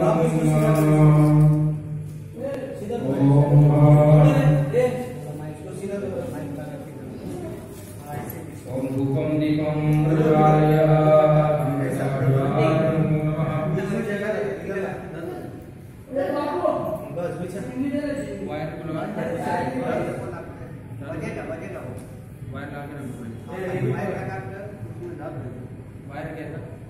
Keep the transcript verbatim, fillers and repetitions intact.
ओम धूपम Deepam प्रज्वाल्य wire को लगा wire लगा के वायर क्या था